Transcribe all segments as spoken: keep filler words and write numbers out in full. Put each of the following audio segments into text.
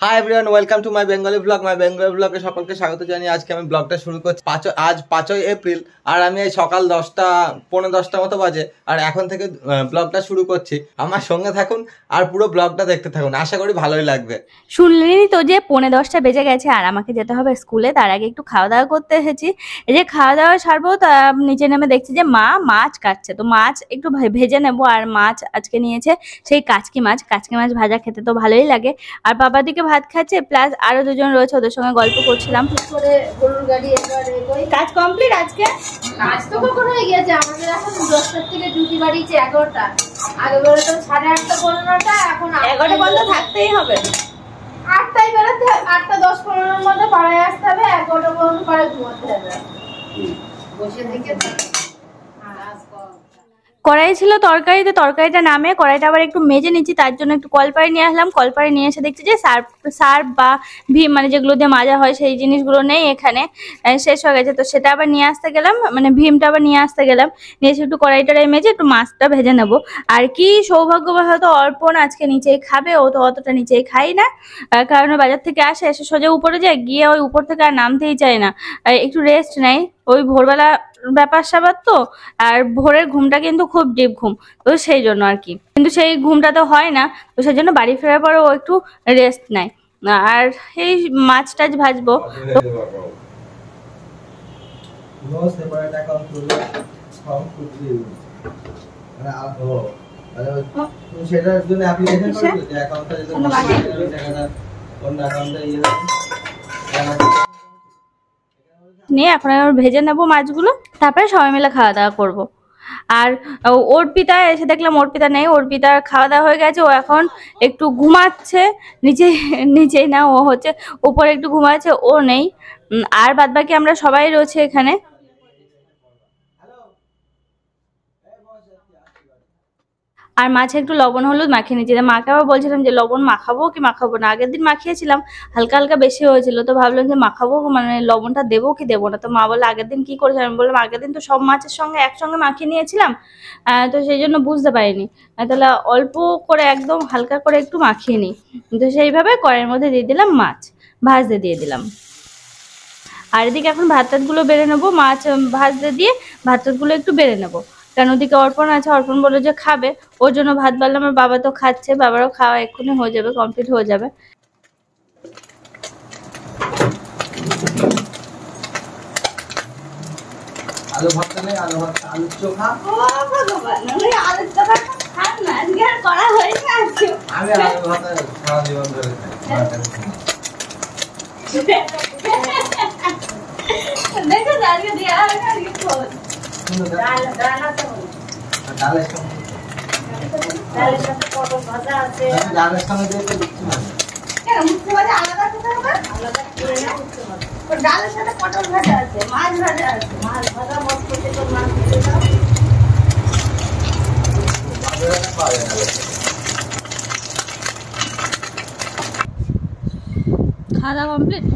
Hi everyone, welcome to my Bengali blog. My Bengali ब्लगे सकलके स्वागत जानिए। आज के আমি ব্লগটা শুরু করছি পাঁচ আজ পাঁচই এপ্রিল আর আমি এই সকাল দশটা পৌনে দশটা মতো বাজে আর এখন থেকে ব্লগটা শুরু করছি। আমার সঙ্গে থাকুন আর পুরো ব্লগটা দেখতে থাকুন, আশা করি ভালোই লাগবে। শুনলেনই তো যে পৌনে দশটা বেজে গেছে আর আমাকে যেতে হবে স্কুলে। তার আগে একটু খাওয়া দাওয়া করতে এসেছি। এই যে খাওয়া দাওয়া সারবো তা নিচে নেমে দেখছি যে মা মাছ কাটছে, তো মাছ একটু ভেজে নেবো। আর মাছ আজকে নিয়েছে সেই কাচকি মাছ। কাচকি মাছ ভাজা খেতে তো ভালোই লাগে। আর বাবার দিকে ভাত খাচ্ছে, প্লাস আরো দুজন রয়েছে, ওদের সঙ্গে গল্প করছিলাম। গরুর গাড়ি কাজ কমপ্লিট আজকে। কাজ তো কখন হয়ে গেছে, আমাদের এখন দশটার থেকে ডিউটি বাড়িয়েছে এগারোটা। আগে বেরোতো সাড়ে আটটা পনেরোটা, এখন এগারোটা পর্যন্ত থাকতেই হবে। আটটায় বেরোতে, আটটা দশ পনেরোর মধ্যে পাড়ায় আসতে হবে, এগারোটা পর্যন্ত পাড়ায় ঘুমাতে হবে। বসে থেকে কড়াই ছিল তরকারিতে, তরকারিটা নামে কড়াইটা আবার একটু মেজে নিচ্ছি, তার জন্য একটু কলপাড়ি নিয়ে আসলাম। কলপাড়ি নিয়ে এসে দেখছি যে সার্ফ সার্ফ বা ভীম মানে যেগুলো দিয়ে মাজা হয় সেই জিনিসগুলো নেই এখানে, শেষ হয়ে গেছে। তো সেটা আবার নিয়ে আসতে গেলাম, মানে ভীমটা আবার নিয়ে আসতে গেলাম। নিয়ে এসে একটু কড়াইটাই মেজে একটু মাছটা ভেজে নেবো। আর কি সৌভাগ্য বা হয়তো অর্পণ আজকে নিচেই খাবে, ও তো অতটা নিচেই খাই না, কারণ বাজার থেকে আসে এসে সোজা উপরে যায়, গিয়ে ওই উপর থেকে আর নামতেই চায় না, একটু রেস্ট নেয়। ওই ভোরবেলা ব্যাপার স্যাপার তো, আর ভোরের ঘুমটা কিন্তু খুব ডিপ ঘুম, তো সেই জন্য আর কি। কিন্তু সেই ঘুমটা তো হয় না, তো সেই জন্য বাড়ি ফেরার পরে ও একটু রেস্ট নেয়। আর এই মাছ টাছ ভাজবো। নিয়ে এখন ভেজে নেবো মাছগুলো, তারপরে সবাই মিলে খাওয়া দাওয়া করবো। আর অর্পিতা এসে দেখলাম অর্পিতা নেই, অর্পিতার খাওয়া দাওয়া হয়ে গেছে, ও এখন একটু ঘুমাচ্ছে নিচে নিচেই না, ও হচ্ছে উপরে একটু ঘুমাচ্ছে, ও নেই। আর বাদ বাকি আমরা সবাই রয়েছে এখানে। আর মাছে একটু লবণ হলুদ মাখিয়ে নিচ্ছি। মাকে আবার বলছিলাম যে লবণ মাখাবো কি মাখাবো না, আগের দিন মাখিয়েছিলাম হালকা হালকা বেশি হয়েছিল, তো ভাবলাম যে মাখাবো মানে লবণটা দেবো কি দেবো না। তো মা বললো আগের দিন কি করেছিলাম, আমি বললাম আগের দিন তো সব মাছের সঙ্গে একসঙ্গে মাখিয়ে নিয়েছিলাম, তো সেই জন্য বুঝতে পারিনি, তাহলে অল্প করে একদম হালকা করে একটু মাখিয়ে নিই। তো সেইভাবে কড়াইয়ের মধ্যে দিয়ে দিলাম মাছ, ভাজতে দিয়ে দিলাম। আর এদিকে এখন ভাত টাতগুলো বেড়ে নেবো, মাছ ভাজতে দিয়ে ভাত টাতগুলো একটু বেড়ে নেবো। কারণ ওদিকে অর্পণ আছে, অর্পণ বললো যে খাবে, ওর জন্য ভাত বাড়লাম। আমার বাবা তো খাচ্ছে, বাবারও খাওয়া এক্ষুনি হয়ে যাবে, কমপ্লিট হয়ে যাবে। আলু ভর্তা নেই, আলু ভর্তা আলু চোখা। ও ভগবান, আমি আলু চোখা খাই না, আজকে আর করা হয়নি। আজকে আমি আলু ভর্তা সারা জীবন ধরে খাই। দেখো আজকে দেয়া হবে না, আজকে খাবো। ডাল ডাল আছে, ডালের সঙ্গে ডালের সাথে পটল ভাজা আছে। ডালের সঙ্গে দিয়ে তো দিচ্ছি না কেন মুখে ভাজা আলাদা খেতে হবে? আলাদা করে না উঠতে হবে। ডালের সাথে পটল ভাজা আছে, মাছ ভাজা আছে। মাছ ভাজা মত করতে তো মাছ দিয়ে দাও। খাওয়া দাওয়া কমপ্লিট?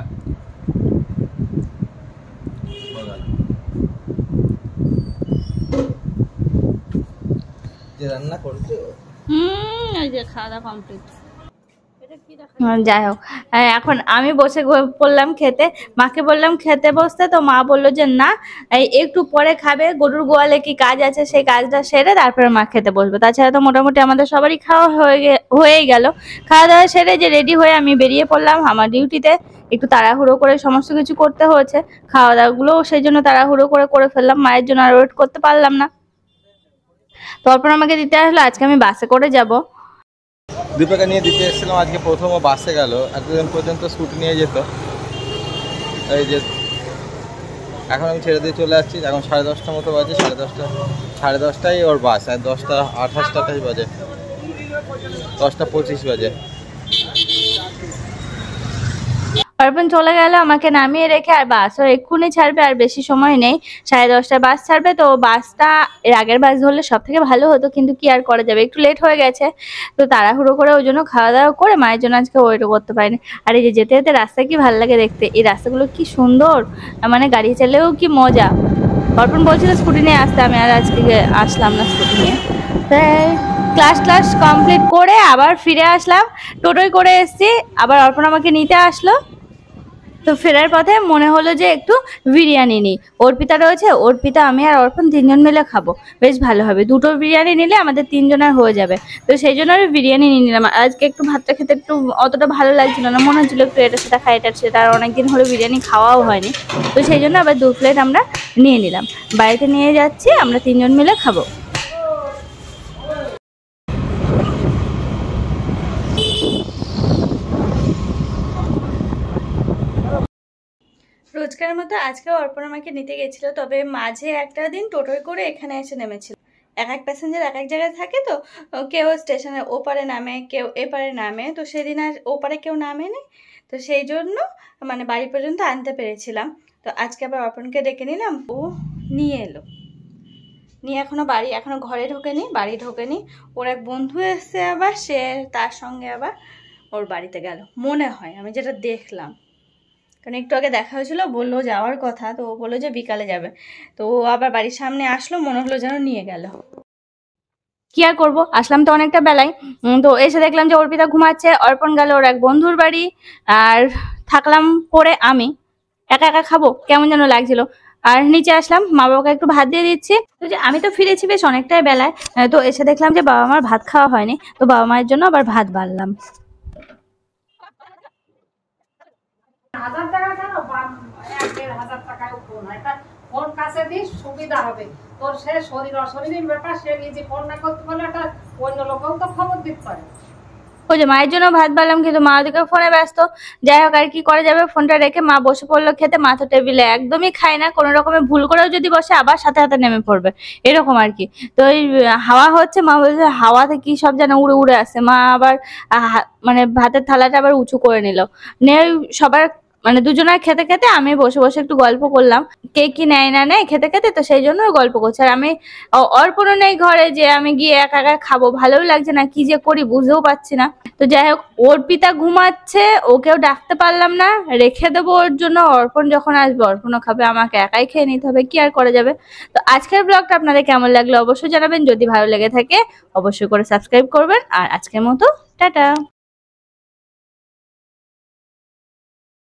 যে রান্না করছো হুম, এই যে খাওয়া দাওয়া কমপ্লিট। যাই হোক, এখন আমি বসে পড়লাম খেতে। মাকে বললাম খেতে বসতে, তো মা বললো যে না একটু পরে খাবে, গরুর গোয়ালে কি কাজ আছে সেই কাজটা সেরে তারপরে মা খেতে বসবে। তাছাড়া তো মোটামুটি আমাদের সবারই খাওয়া হয়ে হয়েই গেল। খাওয়া দাওয়া সেরে যে রেডি হয়ে আমি বেরিয়ে পড়লাম আমার ডিউটিতে। একটু তাড়াহুড়ো করে সমস্ত কিছু করতে হয়েছে, খাওয়া দাওয়াগুলো সেই জন্য তাড়াহুড়ো করে করে ফেললাম, মায়ের জন্য আর ওয়েট করতে পারলাম না। তারপর আমাকে দিতে আসলো, আজকে আমি বাসে করে যাব। দীপিকা নিয়ে দিতে এসেছিলাম, আজকে প্রথম বাসে গেল, এতদিন পর্যন্ত স্কুটি নিয়ে যেত। এই যে এখন আমি ছেড়ে দিয়ে চলে আসছি, এখন সাড়ে দশটা মতো বাজে, সাড়ে দশটা সাড়ে দশটায় ওর বাস, আর দশটা আঠাশ টাকাই বাজে, দশটা পঁচিশ বাজে। অর্পণ চলে গেল আমাকে নামিয়ে রেখে, আর বাসও এক্ষুনি ছাড়বে, আর বেশি সময় নেই, সাড়ে দশটায় বাস ছাড়বে। তো বাসটা এর আগের বাস ধরলে সব থেকে ভালো হতো, কিন্তু কি আর করা যাবে, একটু লেট হয়ে গেছে। তো তাড়াহুড়ো করে ওই জন্য খাওয়া দাওয়া করে মায়ের জন্য আজকে ওয়েটও করতে পারিনি। আর এই যে যেতে যেতে রাস্তায় কি ভালো লাগে দেখতে, এই রাস্তাগুলো কি সুন্দর, মানে গাড়ি চালেও কি মজা। অর্পণ বলছিল স্কুটি নিয়ে আসতে, আমি আর আজকে আসলাম না স্কুটি নিয়ে। তাই ক্লাস ক্লাস কমপ্লিট করে আবার ফিরে আসলাম, টোটোয় করে এসেছি, আবার অর্পণ আমাকে নিতে আসলো। তো ফেরার পথে মনে হলো যে একটু বিরিয়ানি নিই, অর্পিতা রয়েছে, অর্পিতা আমি আর অর্পণ তিনজন মিলে খাবো, বেশ ভালো হবে, দুটো বিরিয়ানি নিলে আমাদের তিনজনের হয়ে যাবে। তো সেই জন্য আমি বিরিয়ানি নিয়ে নিলাম। আজকে একটু ভাতটা খেতে একটু অতটা ভালো লাগছিল না, মনে হচ্ছিলো একটু এটা সেটা খাই এটা সেটা, আর অনেকদিন হলো বিরিয়ানি খাওয়াও হয়নি। তো সেই জন্য আবার দু প্লেট আমরা নিয়ে নিলাম, বাড়িতে নিয়ে যাচ্ছি, আমরা তিনজন মিলে খাবো। রোজকারের মতো আজকেও অর্পণ আমাকে নিতে গেছিলো, তবে মাঝে একটা দিন টোটোয় করে এখানে এসে নেমেছিল। এক এক প্যাসেঞ্জার এক এক জায়গায় থাকে, তো কেউ স্টেশনের ওপারে নামে, কেউ এপারে নামে, তো সেদিন আর ওপারে কেউ নামেনি, তো সেই জন্য মানে বাড়ি পর্যন্ত আনতে পেরেছিলাম। তো আজকে আবার অর্পণকে ডেকে নিলাম, ও নিয়ে এলো, নিয়ে এখনো বাড়ি এখনো ঘরে ঢোকেনি, বাড়ি ঢোকেনি। ওর এক বন্ধু এসছে আবার, সে তার সঙ্গে আবার ওর বাড়িতে গেল মনে হয়, আমি যেটা দেখলাম, কারণ একটু আগে দেখা হয়েছিল, বললো যাওয়ার কথা, তো ও বললো যে বিকালে যাবে। তো ও আবার বাড়ির সামনে আসলো, মনে হলো যেন নিয়ে গেল। কি আর করবো, আসলাম তো অনেকটা বেলায়। তো এসে দেখলাম যে অর্পিতা ঘুমাচ্ছে, অর্পণ গেল ওর এক বন্ধুর বাড়ি, আর থাকলাম পরে আমি একা একা খাবো কেমন যেন লাগছিল। আর নিচে আসলাম, মা বাবাকে একটু ভাত দিয়ে দিচ্ছি। তো যে আমি তো ফিরেছি বেশ অনেকটাই বেলায়, তো এসে দেখলাম যে বাবা মার ভাত খাওয়া হয়নি, তো বাবা মায়ের জন্য আবার ভাত বাড়লাম। হাজার টাকা কেন, এক দেড় হাজার টাকায় ফোন হয়, ফোন কাছে দিস সুবিধা হবে তোর। সে শরীর অশরীরের ব্যাপার, সে নিজে ফোন না করতে পারলে একটা অন্য লোকেও তো খবর দিতে পারে। ওই যে মায়ের জন্য ভাত বাড়লাম, কিন্তু মা ওদিকে ফোনে ব্যস্ত। যাই হোক, আর কি করা যাবে, ফোনটা রেখে মা বসে পড়লো খেতে। মা তো টেবিলে একদমই খায় না, কোনো রকমে ভুল করেও যদি বসে আবার সাথে হাতে নেমে পড়বে, এরকম আর কি। তো এই হাওয়া হচ্ছে, মা বলছে হাওয়াতে কি সব যেন উড়ে উড়ে আসে। মা আবার মানে ভাতের থালাটা আবার উঁচু করে নিল, নিয়ে সবার মানে দুজনের খেতে খেতে আমি বসে বসে একটু গল্প করলাম, কে কি নেয় না নেয় খেতে খেতে, তো সেই জন্য গল্প করছি। আর আমি অর্পণও নেই ঘরে, যে আমি গিয়ে একা একা খাবো, ভালোও লাগছে না, কি যে করি বুঝতেও পারছি না। তো যাই হোক, অর্পিতা ঘুমাচ্ছে, ওকেও ডাকতে পারলাম না, রেখে দেবো ওর জন্য। অর্পণ যখন আসবে অর্পণও খাবে, আমাকে একাই খেয়ে নিতে হবে, কি আর করা যাবে। তো আজকের ব্লগটা আপনাদের কেমন লাগলো অবশ্যই জানাবেন, যদি ভালো লেগে থাকে অবশ্যই করে সাবস্ক্রাইব করবেন। আর আজকের মতো টাটা।